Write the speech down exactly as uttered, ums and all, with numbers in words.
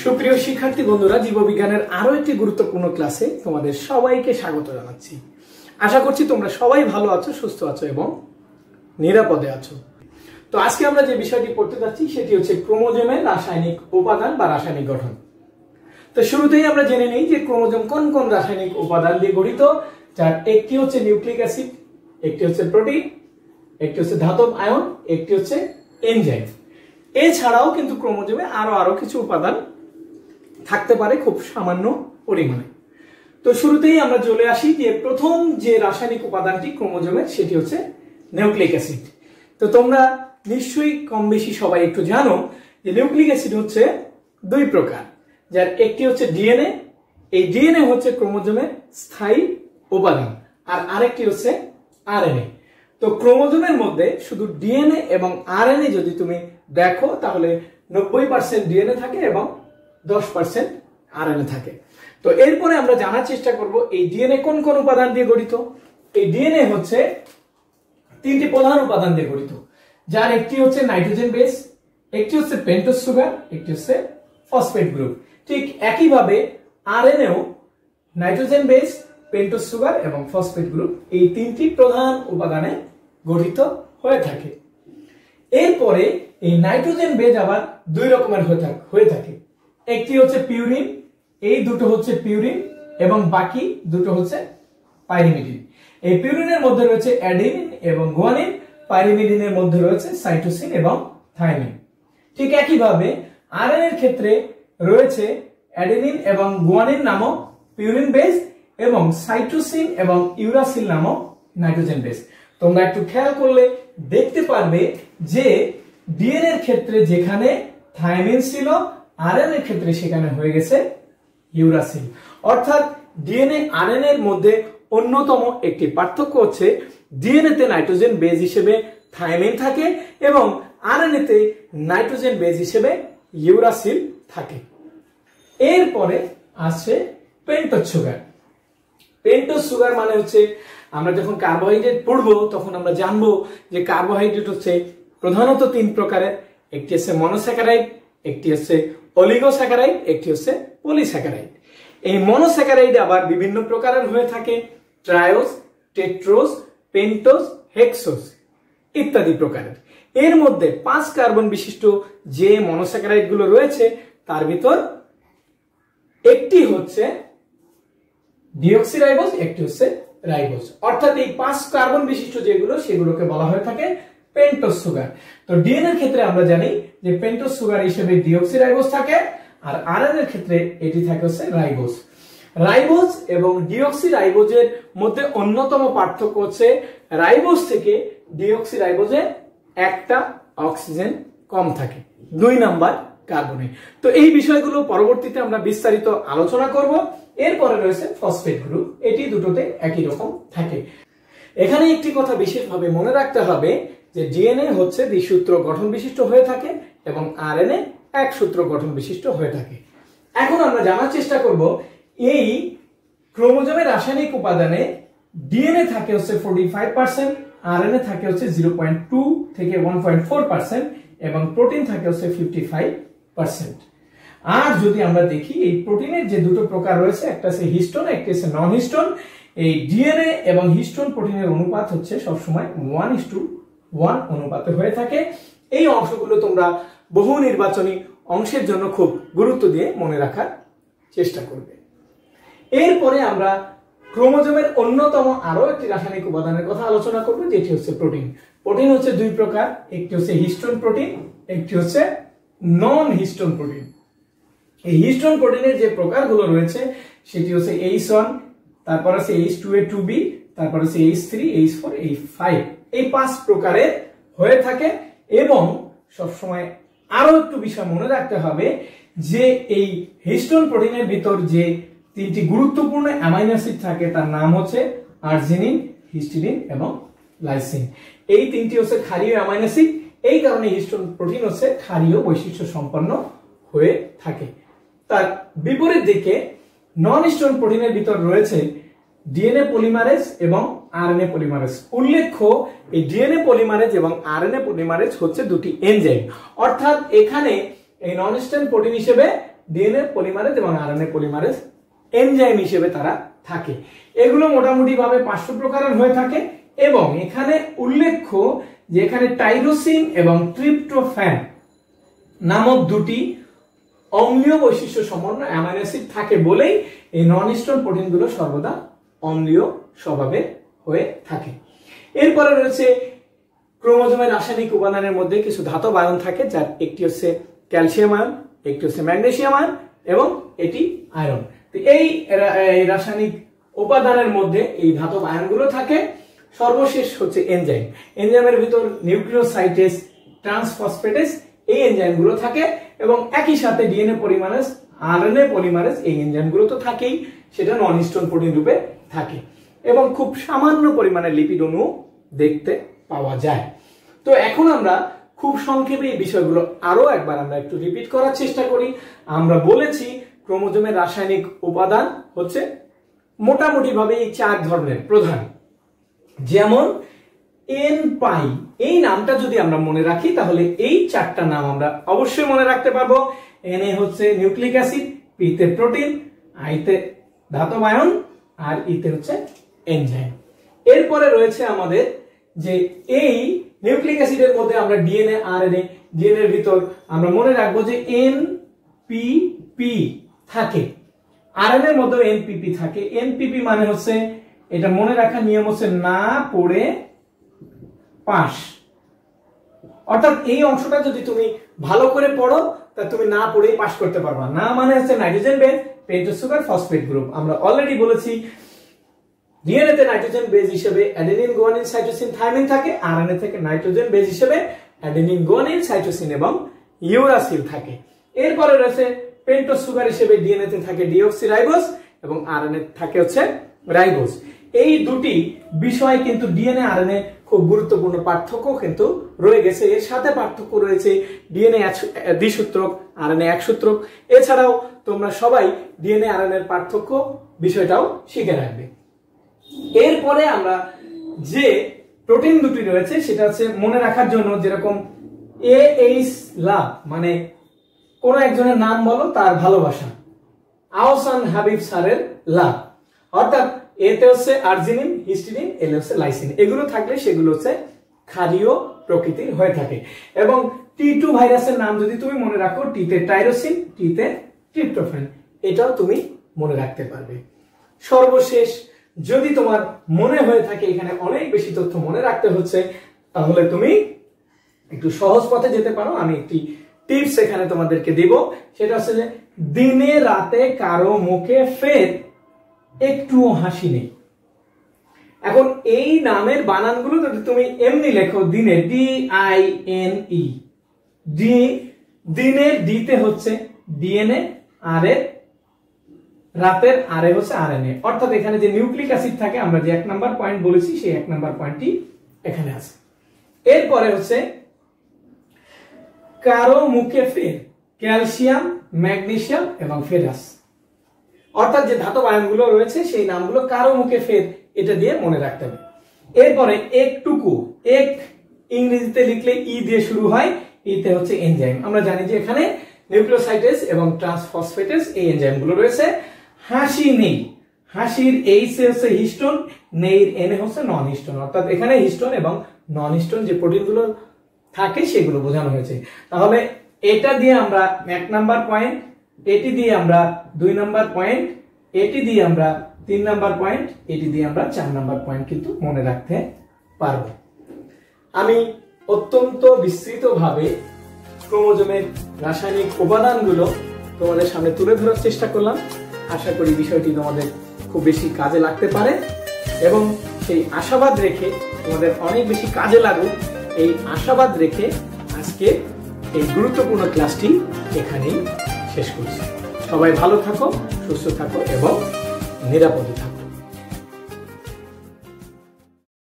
সুপ্রিয় শিক্ষার্থী বন্ধুরা, জীববিজ্ঞানের আরো একটি গুরুত্বপূর্ণ ক্লাসে তোমাদের সবাইকে স্বাগত জানাচ্ছি। আশা করছি তোমরা সবাই ভালো আছো, সুস্থ আছো এবং নিরাপদে আছো। তো আজকে আমরা যে বিষয়টি পড়তে যাচ্ছি সেটি হচ্ছে ক্রোমোজোমের রাসায়নিক উপাদান বা রাসায়নিক গঠন। তো শুরুতেই আমরা জেনে নিই যে ক্রোমোজোম কোন কোন রাসায়নিক উপাদান দিয়ে গঠিত, যার একটি হচ্ছে নিউক্লিক অ্যাসিড, একটি হচ্ছে প্রোটিন, একটি হচ্ছে ধাতব আয়ন, একটি হচ্ছে এনজাইম। এছাড়াও কিন্তু ক্রোমোজোমে আরো আরো কিছু উপাদান থাকতে পারে খুব সামান্য পরিমাণে। তো শুরুতেই আমরা চলে আসি যে প্রথম যে রাসায়নিক উপাদানটি ক্রোমোজোমের, সেটি হচ্ছে নিউক্লিক অ্যাসিড। তো তোমরা নিশ্চয়ই কম বেশি সবাই একটু জানো যে নিউক্লিক অ্যাসিড হচ্ছে দুই প্রকার, যার একটি হচ্ছে ডিএনএ। এই ডিএনএ হচ্ছে ক্রোমোজোমের স্থায়ী উপাদান, আর আরেকটি হচ্ছে আরএনএ। তো ক্রোমোজোমের মধ্যে শুধু ডিএনএ এবং আরএনএ যদি তুমি দেখো তাহলে নব্বই পার্সেন্ট ডিএনএ থাকে এবং দশ পার্সেন্ট আরএনএ থাকে। তো এরপরে আমরা জানার চেষ্টা করব এই ডিএনএ কোন কোন উপাদান দিয়ে গঠিত। এই ডিএনএ হচ্ছে তিনটি প্রধান উপাদান দিয়ে গঠিত, যার একটি হচ্ছে নাইট্রোজেন বেস, একটি হচ্ছে পেন্টোজ সুগার, একটি হচ্ছে ফসফেট গ্রুপ। ঠিক একইভাবে আরএনএও নাইট্রোজেন বেস, পেন্টোজ সুগার এবং ফসফেট গ্রুপ এই তিনটি প্রধান উপাদানে গঠিত হয়ে থাকে। এরপরে এই নাইট্রোজেন বেস আবার দুই রকমের হয়ে থাকে, একটি হচ্ছে পিউরিন, এই দুটো হচ্ছে পিউরিন এবং বাকি দুটো হচ্ছে পাইরিমিডিন। এই পিউরিনের মধ্যে রয়েছে অ্যাডেনিন এবং গুয়ানিন, পাইরিমিডিনের মধ্যে রয়েছে সাইটোসিন এবং থাইমিন। ঠিক একইভাবে আরএনএ এর ক্ষেত্রে রয়েছে অ্যাডেনিন এবং গুয়ানিন নামক পিউরিন বেস এবং সাইটোসিন এবং ইউরাসিল নামক নাইট্রোজেন বেস। তোমরা একটু খেয়াল করলে দেখতে পারবে যে ডিএনএ এর ক্ষেত্রে যেখানে থাইমিন ছিল, আরএনএ এর ক্ষেত্রে সেখানে হয়ে গেছে ইউরাসিল। অর্থাৎ ডিএনএ আরএনএ এর মধ্যে অন্যতম একটি পার্থক্য হচ্ছে ডিএনএ তে নাইট্রোজেন বেস হিসেবে থাইমিন থাকে এবং আরএনএ তে নাইট্রোজেন বেস হিসেবে ইউরাসিল থাকে। এরপরে আসছে পেন্টোজ সুগার। পেন্টোজ সুগার মানে হচ্ছে আমরা যখন কার্বোহাইড্রেট পড়বো তখন আমরা জানবো যে কার্বোহাইড্রেট হচ্ছে প্রধানত তিন প্রকারের, একটি হচ্ছে মনোস্যাকারাইড, একটি হচ্ছে অলিগোস্যাকারাইড, একটি হচ্ছে পলিস্যাকারাইড। এই মনোস্যাকারাইড আবার বিভিন্ন প্রকারের হয়ে থাকে, ট্রায়োজ, টেট্রোজ, পেন্টোজ, হেক্সোজ ইত্যাদি প্রকারের। এর মধ্যে পাঁচ কার্বন বিশিষ্ট যে মনোস্যাকারাইড গুলো রয়েছে তার ভিতর একটি হচ্ছে ডিঅক্সিরাইবোজ, একটি হচ্ছে রাইবোজ। অর্থাৎ এই পাঁচ কার্বন বিশিষ্ট যেগুলো সেগুলোকে বলা হয়ে থাকে পেন্টোজ সুগার। তো ডিএনএ এর ক্ষেত্রে আমরা জানি যে পেন্টোজ সুগার হিসেবে ডিঅক্সিরাইবোজ থাকে, আর আরএনএ এর ক্ষেত্রে এটি থাকে হচ্ছে রাইবোজ। রাইবোজ এবং ডিঅক্সিরাইবোজের মধ্যে অন্যতম পার্থক্য হচ্ছে রাইবোজ থেকে ডিঅক্সিরাইবোজে একটা অক্সিজেন কম থাকে, দুই নাম্বার কার্বনে। তো এই বিষয়গুলো পরবর্তীতে আমরা বিস্তারিত আলোচনা করব। এরপরে রয়েছে ফসফেট গ্রুপ, এটি দুটোতে একই রকম থাকে। এখানে একটি কথা বিশেষভাবে মনে রাখতে হবে যে ডিএনএ হচ্ছে দ্বিসূত্র গঠন বিশিষ্ট হয়ে থাকে এবং আরএনএ এক সূত্র গঠন বিশিষ্ট হয়ে থাকে। এখন আমরা জানার চেষ্টা করব এই ক্রোমোজোমের রাসায়নিক উপাদানে ডিএনএ থাকে হচ্ছে পঁয়তাল্লিশ পার্সেন্ট, আরএনএ থাকে হচ্ছে জিরো পয়েন্ট টু থেকে ওয়ান পয়েন্ট ফোর পার্সেন্ট এবং প্রোটিন থাকে হচ্ছে পঞ্চাশ পার্সেন্ট। আর যদি আমরা দেখি এই প্রোটিনের যে দুটো প্রকার রয়েছে, একটা হচ্ছে হিস্টোন, একটা হচ্ছে নন হিস্টোন। এই ডিএনএ এবং হিস্টোন প্রোটিনের অনুপাত হচ্ছে সবসময় ওয়ান ইস টু ওয়ান অনুপাতে হয়ে থাকে। এই অংশগুলো তোমরা বহু নির্বাচনী অংশের জন্য খুব গুরুত্ব দিয়ে মনে রাখার চেষ্টা করবে। এরপরে আমরা ক্রোমোজোমের অন্যতম আরো একটি রাসায়নিক উপাদানের কথা আলোচনা করব, যেটি হচ্ছে প্রোটিন। প্রোটিন হচ্ছে দুই প্রকার, একটি হচ্ছে হিস্টোন প্রোটিন, একটি হচ্ছে নন হিস্টোন প্রোটিন। এই হিস্টোন প্রোটিনের যে প্রকারগুলো রয়েছে সেটি হচ্ছে এইচ ওয়ান, তারপর আছে H two A two B, তারপর হচ্ছে H three, H four, H five. এই পাঁচ প্রকারের হয়ে থাকে এবং সবসময় আরো একটু বিষয় মনে রাখতে হবে যে এই হিস্টোন প্রোটিনের ভিতর যে তিনটি গুরুত্বপূর্ণ অ্যামাইনো অ্যাসিড থাকে তার নাম হচ্ছে আর্জিনিন, হিস্টিডিন এবং লাইসিন। এই তিনটি হচ্ছে ক্ষারীয় অ্যামাইনো অ্যাসিড, এই কারণে হিস্টোন প্রোটিন হচ্ছে ক্ষারীয় বৈশিষ্ট্য সম্পন্ন হয়ে থাকে। তার বিপরীত দিকে নন হিস্টোন প্রোটিনের ভিতর রয়েছে ডিএনএ পলিমারেজ এবং আরএনএ পলিমারেজ। উল্লেখ্য এই ডিএনএ পলিমারেজ এবং আরএনএ পলিমারেজ হচ্ছে দুটি এনজাইম। অর্থাৎ এখানে এই নন হিস্টোন প্রোটিন হিসেবে ডিএনএ পলিমারেজ এবং আরএনএ পলিমারেজ এনজাইম হিসেবে তারা থাকে। এগুলো মোটামুটি ভাবে পাঁচশো প্রকারের হয়ে থাকে এবং এখানে উল্লেখ্য যে এখানে টাইরোসিন এবং ট্রিপ্টোফ্যান নামক দুটি অম্লীয় বৈশিষ্ট্য সম্পন্ন অ্যামাইনো অ্যাসিড থাকে বলেই এই নন হিস্টোন প্রোটিনগুলো সর্বদা অম্লীয় স্বভাবের হয়ে থাকে। এরপরে রয়েছে ক্রোমোজোমের রাসায়নিক উপাদানের মধ্যে কিছু ধাতব আয়ন থাকে, যার একটি হচ্ছে ক্যালসিয়াম আয়ন, একটি হচ্ছে ম্যাগনেসিয়াম আয়ন এবং এটি আয়রন। তো এই রাসায়নিক উপাদানের মধ্যে এই ধাতব আয়নগুলো থাকে। সর্বশেষ হচ্ছে এনজাইম। এনজাইমের ভিতর নিউক্লিওসাইটেস, ট্রান্সফসফেটেস এই এনজাইমগুলো থাকে এবং একই সাথে ডিএনএ পলিমারেজ, আরএনএ পলিমারেজ এই এনজাইমগুলো তো থাকেই, সেটা নন হিস্টোন প্রোটিন রূপে থাকে এবং খুব সামান্য পরিমাণে লিপিড অণু দেখতে পাওয়া যায়। তো এখন আমরা খুব সংক্ষেপে এই বিষয়গুলো আরো একবার আমরা একটু রিপিট করার চেষ্টা করি। আমরা বলেছি ক্রোমোজোমের রাসায়নিক উপাদান হচ্ছে মোটামুটি ভাবে এই চার ধরনের প্রধান, যেমন এন পাই এই নামটা যদি আমরা মনে রাখি তাহলে এই চারটা নাম আমরা অবশ্যই মনে রাখতে পারবো। এন এ হচ্ছে নিউক্লিক অ্যাসিড, পি তে প্রোটিন, আই তে ধাতব আয়ন আর ই তে হচ্ছে এনজাইম। এরপরে রয়েছে আমাদের যে এই নিউক্লিক অ্যাসিডের মধ্যে আমরা ডিএনএ, আরএনএ, ডিএনএ এর ভিতর আমরা মনে রাখবো যে এন পি পি থাকে, আরএনএ এর মধ্যে এন পি পি থাকে। এন পি পি মানে হচ্ছে, এটা মনে রাখার নিয়ম হচ্ছে না পড়ে পাস, অর্থাৎ এই অংশটা যদি তুমি ভালো করে পড়ো তা তুমি না পড়েই পাস করতে পারবা না। মানে হচ্ছে nitrogen base, pentose sugar, phosphate group. আমরা অলরেডি বলেছি ডিএনএ তে নাইট্রোজেন বেস হিসেবে অ্যাডেনিন, গুয়ানিন, সাইটোসিন, থাইমিন থাকে, আরএনএ থেকে নাইট্রোজেন বেস হিসেবে অ্যাডেনিন, গুয়ানিন, সাইটোসিন এবং ইউরাসিল থাকে। এরপরে রয়েছে পেন্টোজ সুগার হিসেবে ডিএনএ তে থাকে ডিঅক্সিরাইবোজ এবং আরএনএ থাকে হচ্ছে রাইবোজ। এই দুটি বিষয় কিন্তু ডিএনএ আরএনএ খুব গুরুত্বপূর্ণ পার্থক্য কিন্তু রয়ে গেছে। এর সাথে পার্থক্য রয়েছে ডিএনএ দ্বিসূত্রক, আরএনএ একসূত্রক। এছাড়াও তোমরা সবাই ডিএনএ আরএনএ এর পার্থক্য বিষয়টাও শিখে রাখবে। এরপরে আমরা যে প্রোটিন দুটি রয়েছে সেটা হচ্ছে মনে রাখার জন্য, যেরকম এ এইচ লাভ মানে কোন একজনের নাম বলো তার ভালোবাসা, আহসান হাবিব স্যারের লাভ, অর্থাৎ এতে হচ্ছে আর্জিনিন, হিস্টিডিন, এল হচ্ছে লাইসিন। এগুলো থাকলে সেগুলো হচ্ছে ক্ষারীয় প্রকৃতির হয়ে থাকে। এবং টি টু ভাইরাসের নাম যদি তুমি মনে রাখো, টি তে টাইরোসিন, টি তে ট্রিপ্টোফ্যান, এটাও তুমি মনে রাখতে পারবে। সর্বশেষ যদি তোমার মনে হয়ে থাকে এখানে অনেক বেশি তথ্য মনে রাখতে হচ্ছে, তাহলে তুমি একটু সহজ পথে যেতে পারো। আমি একটি টিপস এখানে তোমাদেরকে দিব, সেটা হচ্ছে যে দিনে রাতে কারো মুখে ফের একটুও হাসি নেই। এখন এই নামের বানানগুলো যদি তুমি এমনি লেখো, দিনে, D I N E, D, দিনের ডিতে হচ্ছে ডিএনএ, আর এর রাতের আর এ হচ্ছে আরএনএ, অর্থাৎ এখানে যে নিউক্লিক অ্যাসিড থাকে আমরা যে এক নাম্বার পয়েন্ট বলেছি সেই এক নাম্বার পয়েন্টটি এখানে আছে। এরপরে হচ্ছে কারো মুখে ফের ক্যালসিয়াম, ম্যাগনেসিয়াম এবং ফেরাস, অর্থাৎ যে ধাতব আয়নগুলো রয়েছে সেই নামগুলো কারো মুখে ফের, এটা দিয়ে মনে রাখতে হবে। এরপরে একটুকু, এক ইংরেজিতে লিখলে ই দিয়ে শুরু হয়, ইতে হচ্ছে এনজাইম। আমরা জানি যে এখানে নিউক্লিওসাইটেস এবং ট্রান্সফসফেটেস এই এনজাইমগুলো রয়েছে। হাসি নেই, হাসির এইচ হচ্ছে হিস্টোন, নেইর এন হচ্ছে নন হিস্টোন, অর্থাৎ এখানে হিস্টোন এবং নন হিস্টোন যে প্রোটিনগুলো থাকে সেগুলো বোঝানো হয়েছে। তাহলে এটা দিয়ে আমরা এক নাম্বার পয়েন্ট, এটি দিয়ে আমরা দুই নাম্বার পয়েন্ট, এটি দিয়ে আমরা তিন নাম্বার পয়েন্ট, এটি দিয়ে আমরা চার নাম্বার পয়েন্ট কিন্তু মনে রাখতে পারবো। আমি অত্যন্ত বিস্তৃতভাবে ক্রোমোজোমের রাসায়নিক উপাদানগুলো তোমাদের সামনে তুলে ধরার চেষ্টা করলাম। আশা করি বিষয়টি তোমাদের খুব বেশি কাজে লাগতে পারে এবং সেই আশাবাদ রেখে, তোমাদের অনেক বেশি কাজে লাগুক এই আশাবাদ রেখে আজকে এই গুরুত্বপূর্ণ ক্লাসটি এখানেই শেষ করছি। সবাই ভালো থাকো, সুস্থ থাকো এবং নিরাপদে থাকো।